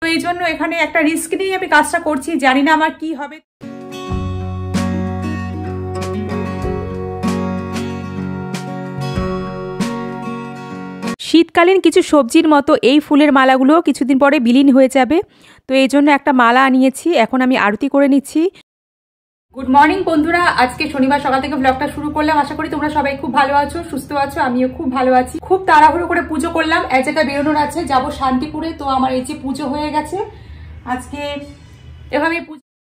এই জন্য এখানে একটা রিস্ক নিয়ে আমি কাজটা করছি, জানি না আমার কি হবে। শীতকালীন কিছু সবজির মতো এই ফুলের মালাগুলো কিছুদিন পরে বিলীন হয়ে যাবে, তো এই জন্য একটা মালা আনিয়েছি, এখন আমি আরতি করে নিচ্ছি। গুড মর্নিং বন্ধুরা, আজকে শনিবার সকাল থেকে ব্লগটা শুরু করলাম। আশা করি তোমরা সবাই খুব ভালো আছো, সুস্থ আছো, আমিও খুব ভালো আছি। খুব তাড়াহুড়ো করে পুজো করলাম, এক জায়গায় বেরোনোর আছে, যাবো শান্তিপুরে। তো আমার এই যে পুজো হয়ে গেছে আজকে, এভাবে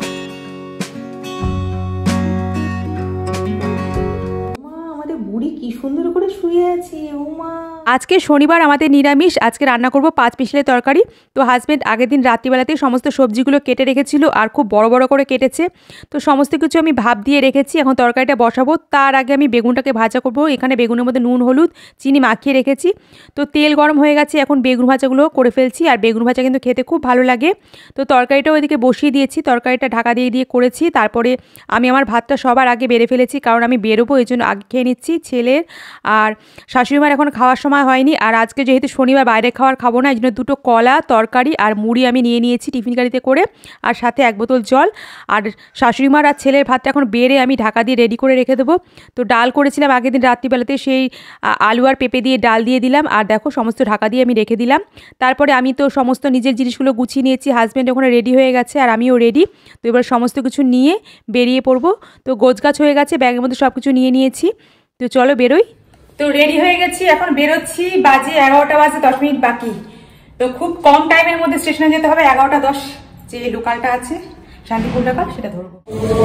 আমাদের বুড়ি কি সুন্দর করে শুয়ে আছে। ও মা, আজকে শনিবার আমাদের নিরামিষ, আজকে রান্না করব 5 পিসলের তরকারি। তো হাজব্যান্ড আগের দিন রাত্রিবেলাতেই সমস্ত সবজিগুলো কেটে রেখেছিল আর খুব বড় বড় করে কেটেছে, তো সমস্ত কিছু আমি ভাপ দিয়ে রেখেছি। এখন তরকারিটা বসাবো, তার আগে আমি বেগুনটাকে ভাজা করব। এখানে বেগুনের মধ্যে নুন হলুদ চিনি মাখিয়ে রেখেছি, তো তেল গরম হয়ে গেছে, এখন বেগুন ভাজাগুলো করে ফেলছি। আর বেগুন ভাজা কিন্তু খেতে খুব ভালো লাগে। তো তরকারিটাও ওইদিকে বসিয়ে দিয়েছি, তরকারিটা ঢাকা দিয়ে করেছি। তারপরে আমি আমার ভাতটা সবার আগে বেড়ে ফেলেছি, কারণ আমি বেরোবো এই জন্য আগে খেয়ে নিচ্ছি। ছেলের আর শাশুড়িমার এখন খাওয়ার সময় হয়নি, আর আজকে যেহেতু শনিবার বাইরে খাবো না, এই জন্য 2টো কলা, তরকারি আর মুড়ি আমি নিয়ে নিয়েছি টিফিন গাড়িতে করে, আর সাথে 1 বোতল জল। আর শাশুড়িমার আর ছেলের ভাতটা এখন বেড়ে আমি ঢাকা দিয়ে রেডি করে রেখে দেবো। তো ডাল করেছিলাম আগের দিন রাত্রিবেলাতে, সেই আলু আর পেঁপে দিয়ে ডাল দিয়ে দিলাম, আর দেখো সমস্ত ঢাকা দিয়ে আমি রেখে দিলাম। তারপরে আমি তো সমস্ত নিজের জিনিসগুলো গুছিয়ে নিয়েছি, হাজব্যান্ড ওখানে রেডি হয়ে গেছে আর আমিও রেডি। তো এবার সমস্ত কিছু নিয়ে বেরিয়ে পড়বো। তো গোছগাছ হয়ে গেছে, ব্যাগের মধ্যে সব কিছু নিয়ে নিয়েছি, তো চলো বেরোই। তো রেডি হয়ে গেছি, এখন বেরোচ্ছি, বাজে 11টা বাজে 10 মিনিট বাকি। তো খুব কম টাইমের মধ্যে স্টেশনে যেতে হবে। 11টা 10 যে লোকালটা আছে, শান্তিপুর লোকাল, সেটা ধরবো।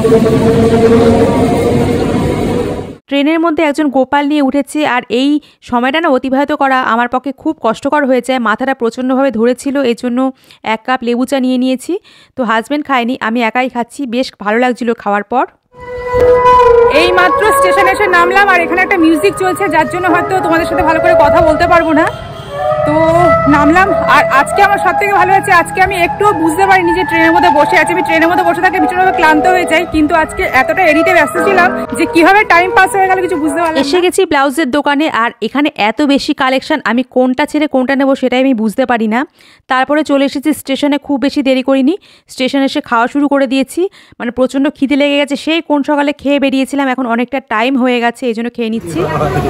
ট্রেনের মধ্যে একজন গোপাল নিয়ে উঠেছে, আর এই সময়টা না অতিবাহিত করা আমার পক্ষে খুব কষ্টকর হয়ে যায়, মাথাটা প্রচণ্ডভাবে ধরেছিল, এই জন্য 1 কাপ লেবু চা নিয়ে নিয়েছি। তো হাজব্যান্ড খায়নি, আমি একাই খাচ্ছি, বেশ ভালো লাগছিল খাওয়ার পর। এই মাত্র স্টেশনে এসে নামলাম, আর এখানে একটা মিউজিক চলছে, যার জন্য হয়তো তোমাদের সাথে ভালো করে কথা বলতে পারবো না। তো নামলাম, আর আজকে আমার সব থেকে ভালো হয়েছে, আজকে আমি একটুও বুঝতে পারিনি যে ট্রেনের মধ্যে বসে আছি। আমি ট্রেনের মধ্যে বসে থাকলে ভীষণভাবে ক্লান্ত হয়ে যাই, কিন্তু আজকে এতটা এডিটে ব্যস্ত ছিলাম যে কিভাবে টাইম পাস হয়ে গেল কিছু বুঝতে পারলাম না। এসে গেছি ব্লাউজের দোকানে, আর এখানে এত বেশি কালেকশন, আমি কোনটা ছেড়ে কোনটা নেবো সেটাই আমি বুঝতে পারি না। তারপরে চলে এসেছি স্টেশনে, খুব বেশি দেরি করিনি, স্টেশনে এসে খাওয়া শুরু করে দিয়েছি। মানে প্রচণ্ড খিদে লেগে গেছে, সেই কোন সকালে খেয়ে বেরিয়েছিলাম, এখন অনেকটা টাইম হয়ে গেছে, এই জন্য খেয়ে নিচ্ছি।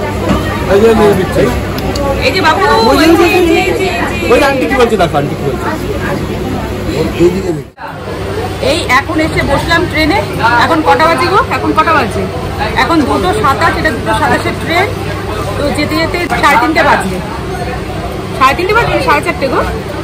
এই যে বাবু, এই এখন এসে বসলাম ট্রেনে। এখন কটা বাজে গো? এখন কটা বাজে? এখন 2:27, এটা 2:27 ট্রেন। তো যেতে যেতে 3:30 বাজবে, 3:30 বাজবে, 4:30 গো,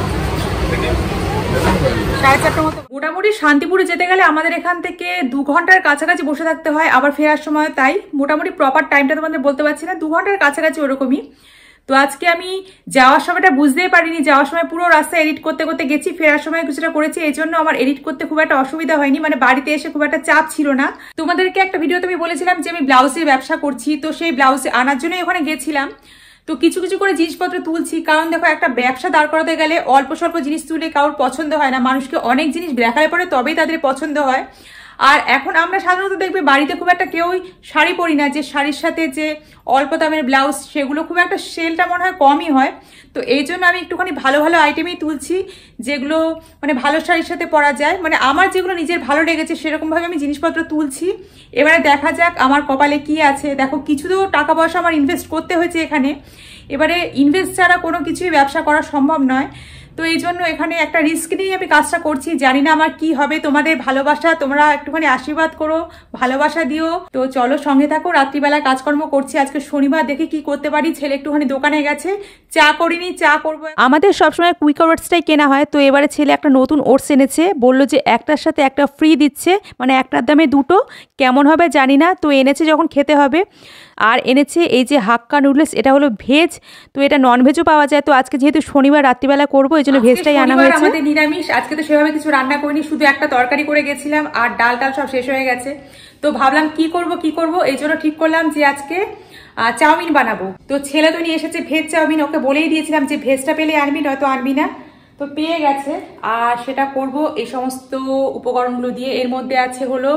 4:30 মতো। মোটামুটি শান্তিপুরে যেতে গেলে আমাদের এখান থেকে 2 ঘন্টার কাছাকাছি বসে থাকতে হয়, আবার ফেরার সময় তাই। মোটামুটি প্রপার টাইমটা তোমাদের বলতে পারছি না, 2 ঘন্টার কাছাকাছি ওরকমই। তো আজকে আমি যাওয়ার সময়টা বুঝতেই পারিনি, যাওয়ার সময় পুরো রাস্তা এডিট করতে করতে গেছি, ফেরার সময় কিছুটা করেছি, এই জন্য আমার এডিট করতে খুব একটা অসুবিধা হয়নি, মানে বাড়িতে এসে খুব একটা চাপ ছিল না। তোমাদেরকে একটা ভিডিওতে আমি বলেছিলাম যে আমি ব্লাউজের ব্যবসা করছি, তো সেই ব্লাউজ আনার জন্যই ওখানে গেছিলাম। তো কিছু কিছু করে জিনিসপত্র তুলছি, কারণ দেখো একটা ব্যবসা দাঁড় করাতে গেলে অল্প স্বল্প জিনিস তুলে কারোর পছন্দ হয় না, মানুষকে অনেক জিনিস দেখালে পরে তবেই তাদের পছন্দ হয়। আর এখন আমরা সাধারণত দেখবে বাড়িতে খুব একটা কেউই শাড়ি পরি না, যে শাড়ির সাথে যে অল্প দামের ব্লাউজ, সেগুলো খুব একটা সেলটা মনে হয় কমই হয়। তো এই জন্য আমি একটুখানি ভালো ভালো আইটেমই তুলছি, যেগুলো মানে ভালো শাড়ির সাথে পরা যায়, মানে আমার যেগুলো নিজের ভালো লেগেছে সেরকমভাবে আমি জিনিসপত্র তুলছি। এবারে দেখা যাক আমার কপালে কি আছে। দেখো কিছু তো টাকা পয়সা আমার ইনভেস্ট করতে হয়েছে এখানে, এবারে ইনভেস্ট ছাড়া কোনো কিছুই ব্যবসা করা সম্ভব নয়। তো এই জন্য এখানে একটা রিস্ক নিয়ে আমি কাজটা করছি, জানি না আমার কি হবে। তোমাদের ভালোবাসা, তোমরা একটুখানি আশীর্বাদ করো, ভালোবাসা দিও। তো চলো সঙ্গে থাকো, রাত্রিবেলা কাজকর্ম করছি, আজকে শনিবার, দেখি কি করতে পারি। ছেলে একটুখানি দোকানে গেছে, চা করিনি, চা করবো। আমাদের সবসময় কুইক ওটসটাই কেনা হয়, তো এবারে ছেলে একটা নতুন ওটস এনেছে, বললো যে একটার সাথে একটা ফ্রি দিচ্ছে, মানে একটার দামে 2টো, কেমন হবে জানি না। তো এনেছে যখন খেতে হবে। আর এনেছে এই যে হাক্কা নুডলস, এটা হলো ভেজ, তো এটা নন ভেজও পাওয়া যায়। তো আজকে যেহেতু শনিবার রাত্রিবেলা করবো, এই জন্য ভেজটাই আনা হয়েছে। আমাদের নিরামিষ, আজকে তো সেভাবে কিছু রান্না করিনি, শুধু একটা তরকারি করে গেছিলাম, আর ডাল সব শেষ হয়ে গেছে। তো ভাবলাম কি করব, এই জন্য ঠিক করলাম যে আজকে চাউমিন বানাবো। তো ছেলে তো নিয়ে এসেছে ভেজ চাউমিন, ওকে বলেই দিয়েছিলাম যে ভেজটা পেলে আনবি, নয়তো আনবি না। তো পেয়ে গেছে, আর সেটা করব এই সমস্ত উপকরণগুলো দিয়ে। এর মধ্যে আছে হলো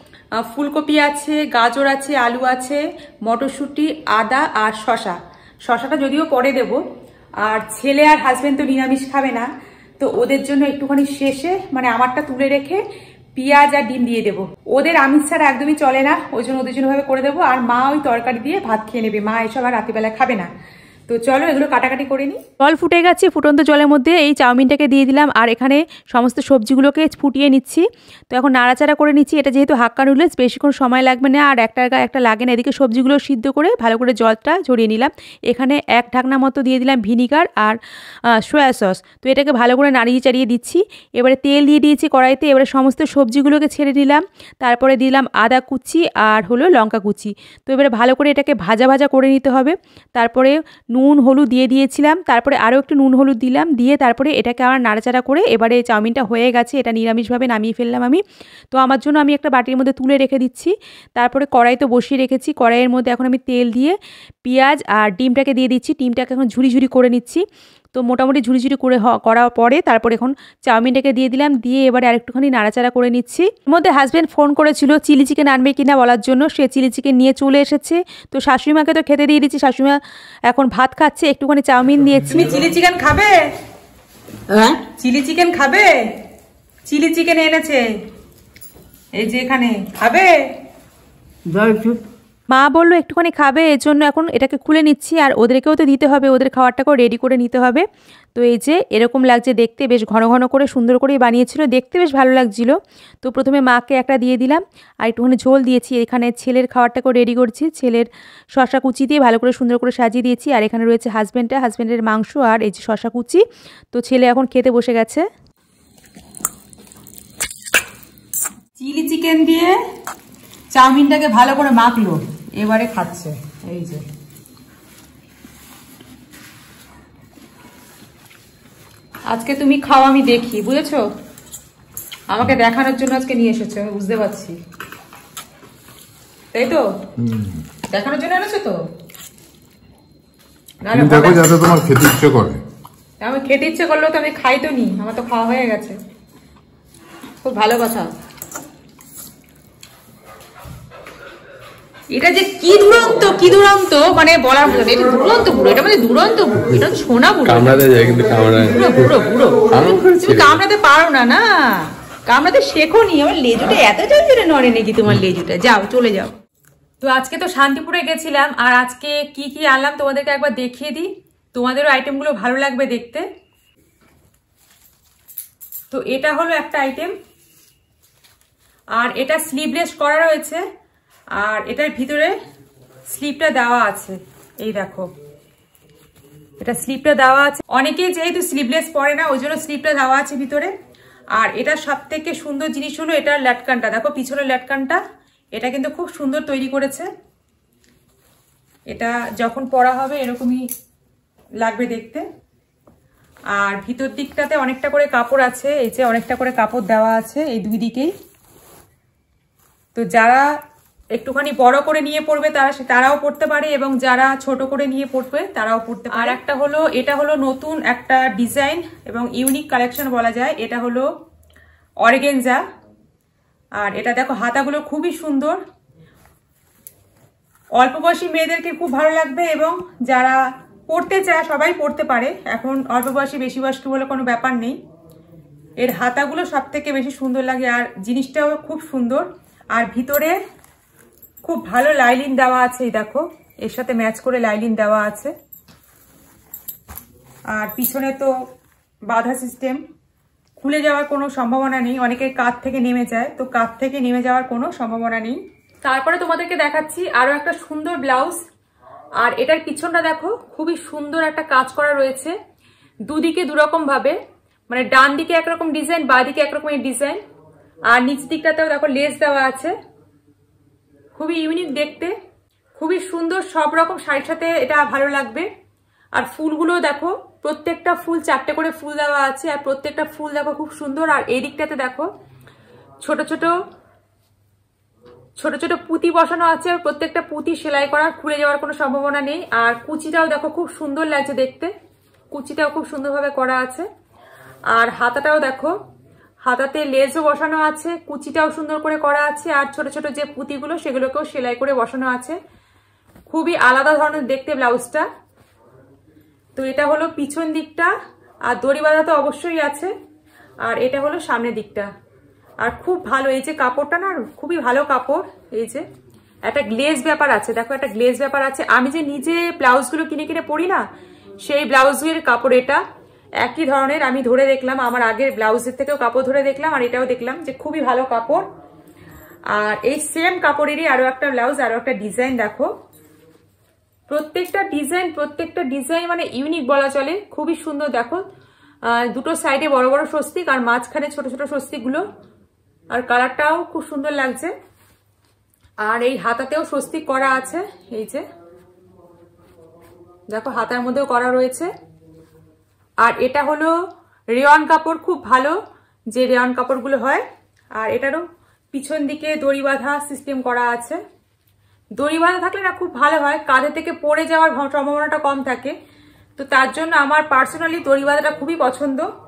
ফুলকপি আছে, গাজর আছে, আলু আছে, মটরশুঁটি, আদা আর শশাটা যদিও পরে দেব। আর ছেলে আর হাজবেন্ড তো নিরামিষ খাবে না, তো ওদের জন্য একটুখানি শেষে মানে আমারটা তুলে রেখে পেঁয়াজ আর ডিম দিয়ে দেবো। ওদের আমিষ ছাড়া একদমই চলে না, ওই জন্য ওদের জন্য ভাবে করে দেবো। আর মা ওই তরকারি দিয়ে ভাত খেয়ে নেবে, মা এসব আর রাত্রিবেলা খাবে না। তো চলো এগুলো কাটাকাটি করে নিই। জল ফুটে গেছে, ফুটন্ত জলের মধ্যে এই চাউমিনটাকে দিয়ে দিলাম আর এখানে সমস্ত সবজিগুলোকে ফুটিয়ে নিচ্ছি। তো এখন নাড়াচাড়া করে নিচ্ছি। এটা যেহেতু হাক্কা নুডলস বেশিক্ষণ সময় লাগবে না আর একটা লাগে না। এদিকে সবজিগুলো সিদ্ধ করে ভালো করে জলটা ঝরিয়ে নিলাম। এখানে এক ঢাকনা মতো দিয়ে দিলাম ভিনিগার আর সয়া সস। তো এটাকে ভালো করে নাড়িয়ে চাড়িয়ে দিচ্ছি। এবারে তেল দিয়ে দিয়েছি কড়াইতে। এবারে সমস্ত সবজিগুলোকে ছেড়ে দিলাম, তারপরে দিলাম আদা কুচি আর হলো লঙ্কা কুচি। তো এবারে ভালো করে এটাকে ভাজা ভাজা করে নিতে হবে। তারপরে নুন হলুদ দিয়ে দিয়েছিলাম, তারপরে আরও একটু নুন হলুদ দিলাম, দিয়ে তারপরে এটাকে আমার নাড়াচাড়া করে এবারে চাউমিনটা হয়ে গেছে। এটা নিরামিষভাবে নামিয়ে ফেললাম আমি। তো আমার জন্য আমি একটা বাটির মধ্যে তুলে রেখে দিচ্ছি। তারপরে কড়াই তো বসিয়ে রেখেছি, কড়াইয়ের মধ্যে এখন আমি তেল দিয়ে পেঁয়াজ আর ডিমটাকে দিয়ে দিচ্ছি। ডিমটাকে এখন ঝুরি ঝুরি করে নিচ্ছি। তো মোটামুটি ঝুরি ঝুরি করে করার পরে তারপরে এখন চাউমিনটাকে দিয়ে দিলাম, দিয়ে এবারে আরেকটুখানি নাড়াচাড়া করে নিচ্ছি। এর মধ্যে হাজব্যান্ড ফোন করেছিল চিলি চিকেন আনবে কিনা বলার জন্য, সে চিলি চিকেন নিয়ে চলে এসেছে। তো শাশুড়িমাকে তো খেতে দিয়ে দিচ্ছি, শাশুড়িমা এখন ভাত খাচ্ছে, একটুখানি চাউমিন দিয়েছি। তুমি চিলি চিকেন খাবে? হ্যাঁ চিলি চিকেন খাবে? চিলি চিকেন এনেছে এই যে এখানে, খাবে? মা বললো একটুখানি খাবে, এর জন্য এখন এটাকে খুলে নিচ্ছি। আর ওদেরকেও তো দিতে হবে, ওদের খাবারটাকেও রেডি করে নিতে হবে। তো এই যে এরকম লাগছে দেখতে, বেশ ঘন ঘন করে সুন্দর করেই বানিয়েছিল, দেখতে বেশ ভালো লাগছিল। তো প্রথমে মাকে একটা দিয়ে দিলাম আর একটুখানি ঝোল দিয়েছি। এখানে ছেলের খাবারটাকেও রেডি করছি, ছেলের শশা কুচি দিয়ে ভালো করে সুন্দর করে সাজিয়ে দিয়েছি। আর এখানে রয়েছে হাজব্যান্ডের মাংস আর এই যে শশা কুচি। তো ছেলে এখন খেতে বসে গেছে। চিলি চিকেন দিয়ে চাউমিনটাকে ভালো করে মাখলো, এবারে খাচ্ছে। এই যে আজকে তুমি খাও, আমি দেখি, বুঝেছো? আমাকে দেখানোর জন্য আজকে নিয়ে এসেছো, আমি বুঝতে পারছি, তাই তো? দেখানোর জন্য এনেছো তো? দেখো যাতে তোমার খেতে ইচ্ছে করে। আমি খেতে ইচ্ছে করলেও তো আমি খাই তো নি, আমার তো খাওয়া হয়ে গেছে। খুব ভালো কথা। এটা যে কি দুরন্ত মানে বলার মতো, এটা দুরন্ত বুড়ো, এটা মানে দুরন্ত বুড়ো, এটা সোনা বুড়ো। কামড়াতে যায় কিন্তু তুমি কামড়াতে পারো না, না কামড়াতে শেখো নি। আমার লেজুটা এত জোরে নড়ে নাকি তোমার লেজুটা? যাও চলে যাও। তো আজকে তো শান্তিপুরে গেছিলাম আর আজকে কি কি আনলাম তোমাদেরকে একবার দেখিয়ে দিই, তোমাদেরও আইটেমগুলো ভালো লাগবে দেখতে। তো এটা হলো একটা আইটেম, আর এটা স্লিভলেস করা রয়েছে আর এটার ভিতরে স্লিপটা দেওয়া আছে। এই দেখো এটা স্লিপটা দেওয়া আছে। অনেকেই যেহেতু স্লিভলেস পরে না ওই জন্য স্লিপটা দেওয়া আছে ভিতরে। আর এটা সব থেকে সুন্দর জিনিস হলো এটার ল্যাটকানটা, দেখো পিছনের ল্যাটকানটা, এটা কিন্তু খুব সুন্দর তৈরি করেছে। এটা যখন পরা হবে এরকমই লাগবে দেখতে। আর ভিতর দিকটাতে অনেকটা করে কাপড় আছে, এই যে অনেকটা করে কাপড় দেওয়া আছে এই দুই দিকেই। তো যারা একটুখানি বড় করে নিয়ে পড়বে তারাও পড়তে পারে, এবং যারা ছোট করে নিয়ে পড়বে তারাও পড়তে পারে। আর একটা হলো এটা হলো নতুন একটা ডিজাইন এবং ইউনিক কালেকশন বলা যায়। এটা হলো অর্গানজা, আর এটা দেখো হাতাগুলো খুবই সুন্দর। অল্প বয়সী মেয়েদেরকে খুব ভালো লাগবে এবং যারা পড়তে চায় সবাই পড়তে পারে। এখন অল্প বয়সী বেশি বয়স্ক বলে কোনো ব্যাপার নেই। এর হাতাগুলো সব থেকে বেশি সুন্দর লাগে আর জিনিসটাও খুব সুন্দর। আর ভিতরে খুব ভালো লাইলিন দেওয়া আছে, এই দেখো এর সাথে ম্যাচ করে লাইলিন দেওয়া আছে। আর পিছনে তো বাঁধা সিস্টেম, খুলে যাওয়ার কোনো সম্ভাবনা নেই। অনেকের কাঁধ থেকে নেমে যায়, তো কাঁধ থেকে নেমে যাওয়ার কোনো সম্ভাবনা নেই। তারপরে তোমাদেরকে দেখাচ্ছি আরো একটা সুন্দর ব্লাউজ। আর এটার পিছনটা দেখো খুবই সুন্দর একটা কাজ করা রয়েছে, দুদিকে দুরকম ভাবে, মানে ডান দিকে একরকম ডিজাইন, বাঁ দিকে একরকমের ডিজাইন। আর নিচ দিকটাতেও দেখো লেস দেওয়া আছে, খুবই ইউনিক দেখতে, খুবই সুন্দর। সব রকম শাড়ির সাথে এটা ভালো লাগবে। আর ফুলগুলো দেখো, প্রত্যেকটা ফুল 4টে করে ফুল দেওয়া আছে আর প্রত্যেকটা ফুল দেখো খুব সুন্দর। আর এই দিকটাতে দেখো ছোট ছোট ছোট ছোট পুঁতি বসানো আছে, প্রত্যেকটা পুঁতি সেলাই করা, খুলে যাওয়ার কোনো সম্ভাবনা নেই। আর কুচিটাও দেখো খুব সুন্দর লাগছে দেখতে, কুচিটাও খুব সুন্দরভাবে করা আছে। আর হাতাটাও দেখো, হাতাতে লেসও বসানো আছে, কুচিটাও সুন্দর করে করা আছে। আর ছোট ছোট যে পুঁতিগুলো সেগুলোকেও সেলাই করে বসানো আছে। খুবই আলাদা ধরনের দেখতে ব্লাউজটা। তো এটা হলো পিছন দিকটা। আর দড়ি বাঁধা তো অবশ্যই আছে। আর এটা হলো সামনের দিকটা। আর খুব ভালো, এই যে কাপড়টা না খুবই ভালো কাপড়। এই যে একটা গ্লেজ ব্যাপার আছে, দেখো একটা গ্লেজ ব্যাপার আছে। আমি যে নিজে ব্লাউজগুলো কিনে কিনে পরি না, সেই ব্লাউজের কাপড় এটা একই ধরনের। আমি ধরে দেখলাম, আমার আগের ব্লাউজের থেকেও কাপড় ধরে দেখলাম, আর এটাও দেখলাম যে খুবই ভালো কাপড়। আর এই সেম কাপড়েরই আরো একটা ব্লাউজ, আরো একটা ডিজাইন দেখো। প্রত্যেকটা ডিজাইন মানে ইউনিক বলা চলে, খুবই সুন্দর। দেখো দুটো সাইডে বড় বড় স্বস্তিক আর মাঝখানে ছোট ছোট স্বস্তিক গুলো, আর কালারটাও খুব সুন্দর লাগছে। আর এই হাতাতেও স্বস্তিক করা আছে, এই যে দেখো হাতার মধ্যেও করা রয়েছে। আর এটা হলো রেয়ন কাপড়, খুব ভালো যে রেয়ন কাপড়গুলো হয়। আর এটারও পিছন দিকে দড়ি বাঁধা সিস্টেম করা আছে। দড়ি বাঁধা থাকলে না খুব ভালো হয়, কাঁধে থেকে পড়ে যাওয়ার সম্ভাবনাটা কম থাকে। তো তার জন্য আমার পার্সোনালি দড়ি বাঁধাটা খুবই পছন্দ।